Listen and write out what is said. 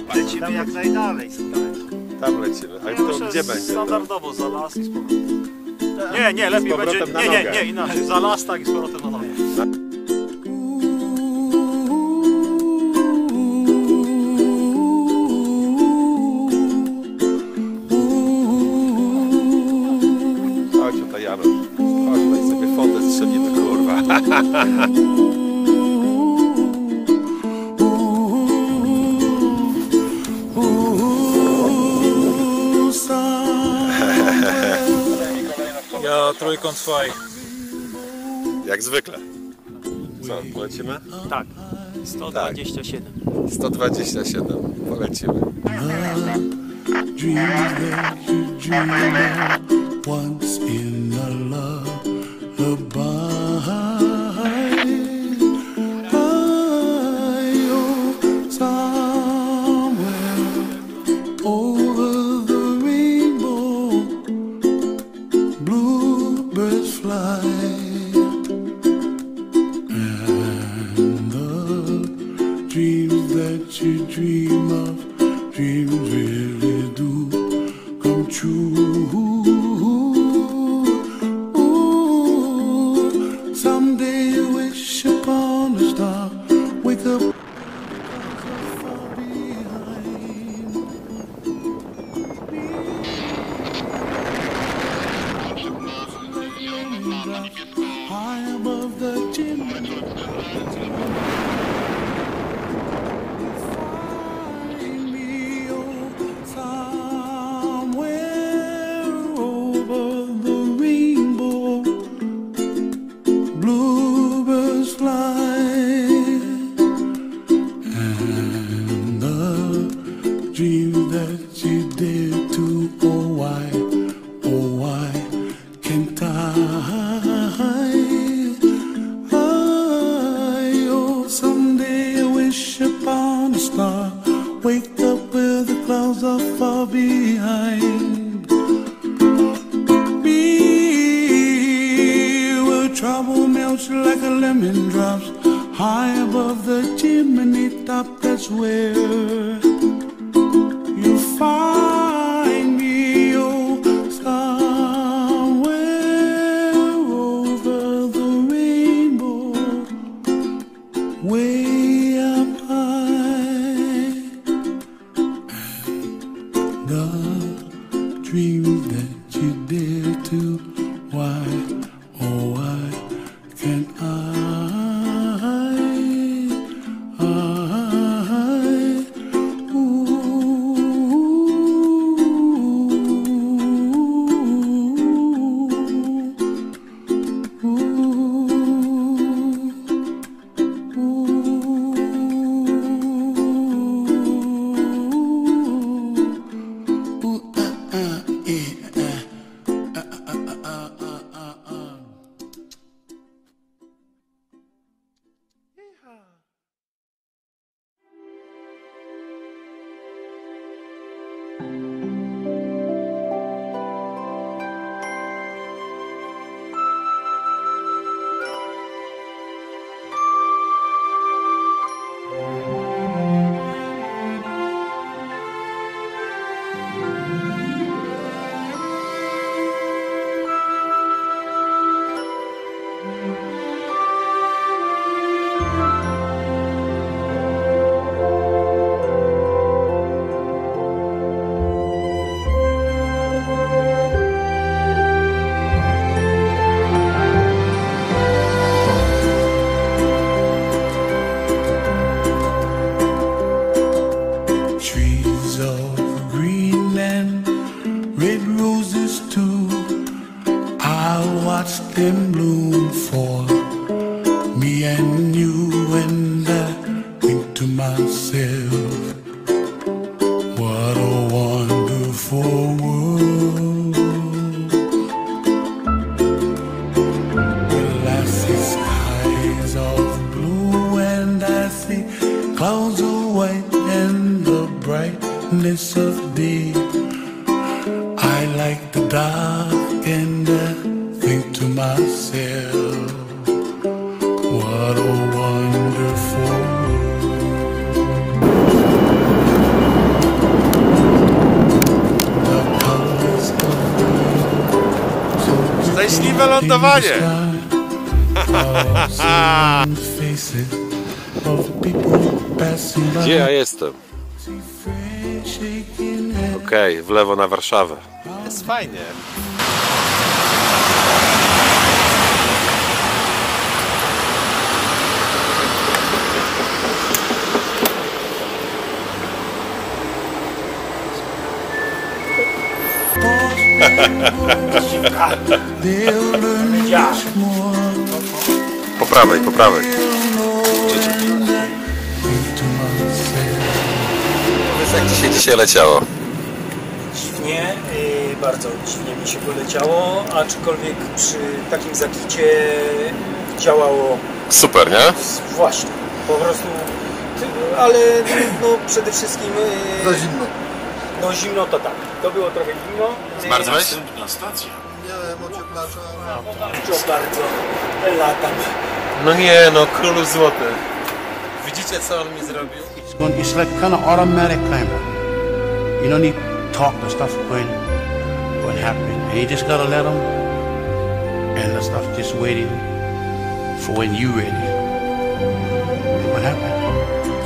Lecimy jak najdalej. Tam lecimy. A to gdzie będzie? Standardowo za las i z powrotem. Nie, lepiej będzie. Nie, inaczej. Za las, tak i z powrotem na nogę. Chodź tutaj, Janusz. Chodź tutaj sobie fotę strzelimy, kurwa. Ja trójkąt faj. Jak zwykle. Co, polecimy? Tak. 127. 127. Polecimy. Once in a lullaby, somewhere over the rainbow, bluebirds fly, and the dreams that you dream of, dreams really do come true. Someday you wish upon a star, wake up far behind. High above the chimney, find me, oh, somewhere over the rainbow. Bluebirds fly, and the dream that you dare to, oh why can't oh, someday I wish upon a star, wake up where the clouds are far behind. Trouble melts like a lemon drops high above the chimney top. That's where you find me, oh, somewhere over the rainbow, way up high. And the dreams that you dare to, why, oh why can't them bloom for me and you, and I think to myself, what a wonderful world. Well, I see skies of blue and I see clouds of white and the brightness of day. I like the dark and I think to myself, what a wonderful world. Udane lądowanie! Gdzie ja jestem? Okej, w lewo na Warszawę. Jest fajnie. Po prawej, po prawej. Powiedz, jak dzisiaj leciało? Dziwnie, bardzo dziwnie mi się poleciało, aczkolwiek przy takim zakicie działało Super, nie? właśnie, po prostu, ale no przede wszystkim... Za zimno. No zimno to tak, to było trochę zimno. Zmarzłeś? Miałem ocieplacza. Bardzo latam. No nie, no królu złoty. Widzicie, co on mi zrobił? It's like kind of automatic camera. You don't need to talk the stuff when happen. And you just gotta let them, and the stuff just waiting for when you ready. What happened?